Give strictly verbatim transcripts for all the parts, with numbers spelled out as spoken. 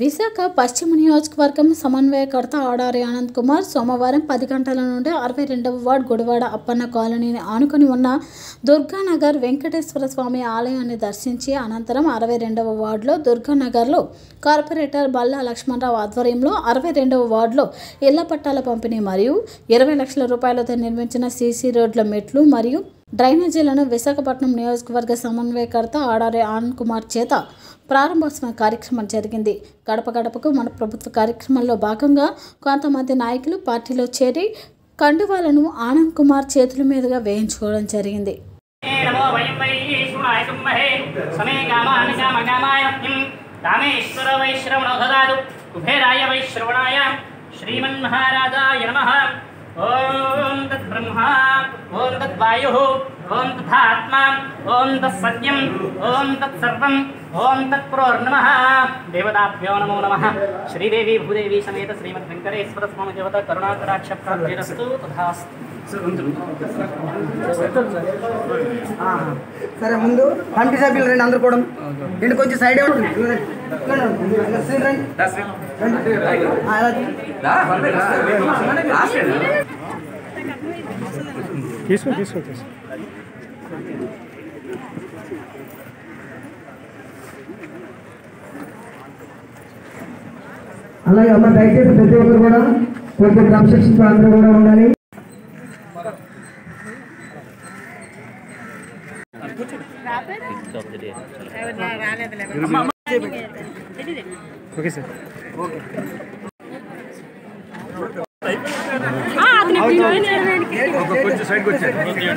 విశాఖ పశ్చిమ నియోజకవర్గం సమన్వయకర్త ఆడారి ఆనంద్ కుమార్ సోమవారం పది గంటల నుండి అరవై రెండవ వార్డు గుడివాడ అప్పన్న కాలనీని ఆనుకుని ఉన్న దుర్గానగర్ వెంకటేశ్వర స్వామి ఆలయాన్ని దర్శించి అనంతరం అరవై రెండవ వార్డులో దుర్గానగర్లో కార్పొరేటర్ బల్లా లక్ష్మణరావు ఆధ్వర్యంలో అరవై రెండవ వార్డులో ఇళ్ల పట్టాల పంపిణీ మరియు ఇరవై లక్షల రూపాయలతో నిర్మించిన సీసీ రోడ్ల మెట్లు మరియు డ్రైనేజీలను విశాఖపట్నం నియోజకవర్గ సమన్వయకర్త ఆడారి ఆనంద్ కుమార్ చేత ప్రారంభోత్సవ కార్యక్రమం జరిగింది. గడప గడపకు మన ప్రభుత్వ కార్యక్రమంలో భాగంగా కొంతమంది నాయకులు పార్టీలో చేరి కండువాలను ఆనంద్ కుమార్ చేతుల మీదుగా వేయించుకోవడం జరిగింది. ओम तद्ब्रह्मा ओम तद्वायुः ओम तथात्मा ओम तत्सत्यम ओम तत्सर्वं ओम तत्पुरोर्नमः देवताभ्यो नमो नमः श्रीदेवी भूदेवी समेत श्रीमद् वेंकटेश्वर स्वामी देवता करुणाकटाक्ष प्राप्तिरस्तु तथास्तु సరే ముందు కమిటీ సభ్యులు రండి అందరూ కూడా నేను కొంచెం సైడ్ తీసుకో తీసుకో తీసుకో అలాగే అమ్మ దయచేసి ప్రతి ఒక్కరు కూడా కొంచెం క్రమశిక్షణ అందరూ కూడా ఉండాలి. ఓకే సార్ కొంచెం సైడ్కి వచ్చాను.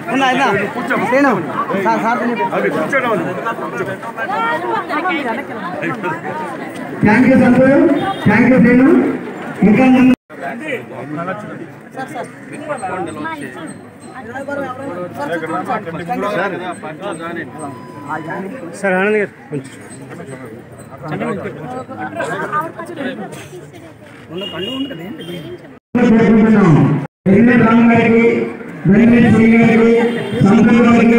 Thank you Santhu, thank you Srinu. ఇంకా సార్ ఆనంద్ గారు కొంచెం రామ్ గారికి ధన్యవాదాలు శ్రీ గారికి సంతు గారికి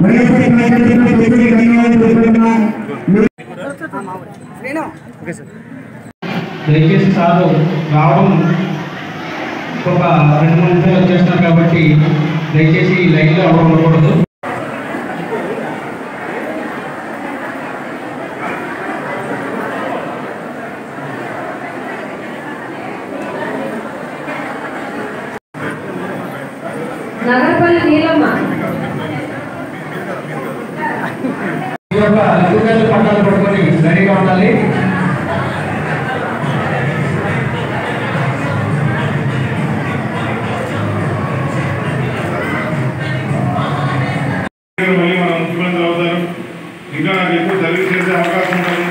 దయచేసి సారు రావడం ఒక రెండు మూడు నిమిషాలు వచ్చేస్తున్నారు కాబట్టి దయచేసి లైన్లో ఎవరు ఉండకూడదు. నగరపల్లి నీలమ్మ ఈ యొక్క అధికారులు పట్టాలు పట్టుకొని రెడీగా ఉండాలి. మళ్ళీ మన ముఖ్యమంత్రి అవుతారు. ఇంకా నాకు ఎక్కువ సర్వీస్ చేసే అవకాశం ఉంటుంది.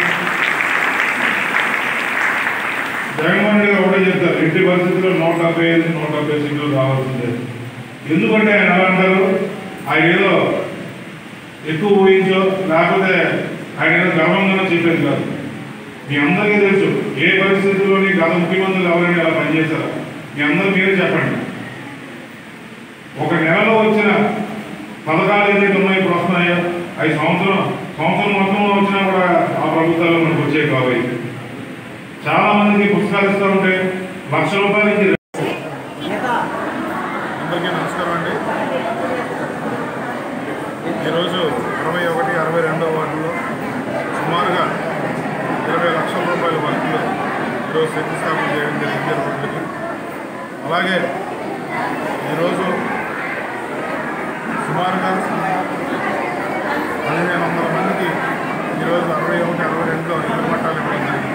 జగన్మోహన్ రెడ్డి గారు ఒకటే చెప్తారు, ఎట్టి పరిస్థితుల్లో నూట డెబ్బై ఐదు నూట డెబ్బై సీట్లు రావాల్సిందే. ఎందుకంటే ఆయన ఎలా అంటారు, ఆయన ఏదో ఎక్కువ ఊహించో లేకపోతే ఆయన ఏదో గర్వంగానో చెప్పేది కాదు. మీ అందరికీ తెలుసు ఏ పరిస్థితుల్లోని గత ముఖ్యమంత్రులు ఎవరైనా ఎలా పనిచేశారు. మీ అందరూ మీరే చెప్పండి. ఒక నెలలో వచ్చిన పథకాలు ఏదైతే ఉన్నాయో ఇప్పుడు వస్తున్నాయో అవి సంవత్సరం సంవత్సరం మొత్తంలో వచ్చినా కూడా ఆ ప్రభుత్వాల్లో మనకు వచ్చే కావాలి. చాలా మందికి పుస్తకాలు ఇస్తూ ఉంటే లక్ష రూపాయలకి. అందరికీ నమస్కారం అండి. ఈరోజు అరవై ఒకటి అరవై రెండవ వార్డులో సుమారుగా ఇరవై లక్షల రూపాయల వర్కులు ఈరోజు శంకుస్థాపన చేయడం జరిగింది రోడ్లకి. అలాగే ఈరోజు సుమారుగా పదిహేను వందల మందికి ఈరోజు అరవై ఒకటి అరవై రెండులో ఇళ్ల పట్టాలు ఇవ్వడం జరిగింది.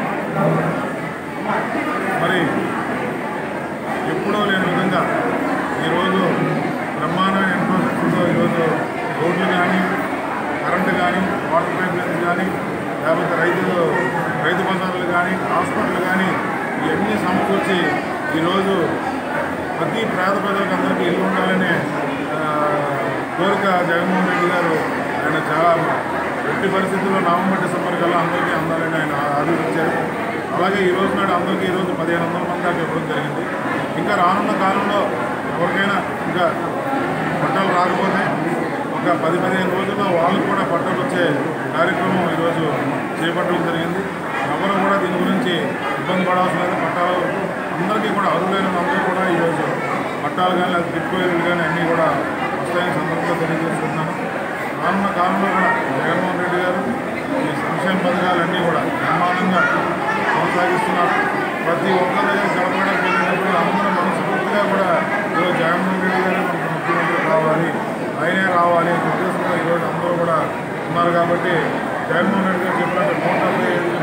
మరి ఎప్పుడో లేని విధంగా ఈరోజు బ్రహ్మాండమైన ఇన్ఫ్రాస్ట్రక్చర్తో ఈరోజు రోడ్లు కానీ కరెంటు కానీ వాటర్ పైప్ లైన్స్ కానీ లేకపోతే రైతులు రైతు బజార్లు కానీ హాస్పిటల్ కానీ ఇవన్నీ సమకూర్చి ఈరోజు ప్రతి పేద ప్రజలకు అందరికీ ఇల్లు ఉండాలనే కోరిక జగన్మోహన్ రెడ్డి గారు ఆయన చాలా ఎట్టి పరిస్థితుల్లో నవంబర్ డిసెంబర్ కల్లా అందరికీ అందాలని ఆయన ఆదేశించారు. అలాగే ఈ రోజు నాడు అందరికీ ఈరోజు పదిహేను వందల మంది దాకా ఇవ్వడం జరిగింది. ఇంకా రానున్న కాలంలో ఎవరికైనా ఇంకా పట్టాలు రాకపోతే ఒక పది పదిహేను రోజుల్లో వాళ్ళకు కూడా పట్టాలు వచ్చే కార్యక్రమం ఈరోజు చేపట్టడం జరిగింది. ఎవరు కూడా దీని గురించి ఇబ్బంది పడాల్సిన లేదు. పట్టాలు అందరికీ కూడా అర్హులైన అందరూ కూడా ఈరోజు పట్టాలు కానీ లేదా గిట్టుబడులు కానీ అన్నీ కూడా వస్తాయని సందర్భంగా తెలియజేస్తున్నాను. రానున్న కాలంలో కూడా జగన్మోహన్ రెడ్డి గారు ఈ సంక్షేమ పథకాలన్నీ కూడా బ్రహ్మాండంగా కొనసాగిస్తున్నారు. ప్రతి ఒక్కరి దగ్గర గడపడానికి వెళ్ళినప్పుడు అందరూ మనస్ఫూర్తిగా కూడా ఈరోజు జగన్మోహన్ రెడ్డి గారు మనకు ముఖ్యమంత్రి కావాలి, ఆయనే రావాలి అనే ఉద్దేశంతో ఈరోజు అందరూ కూడా ఉన్నారు. కాబట్టి జగన్మోహన్ రెడ్డి గారు చెప్పినట్టు నూట డెబ్బై ఐదు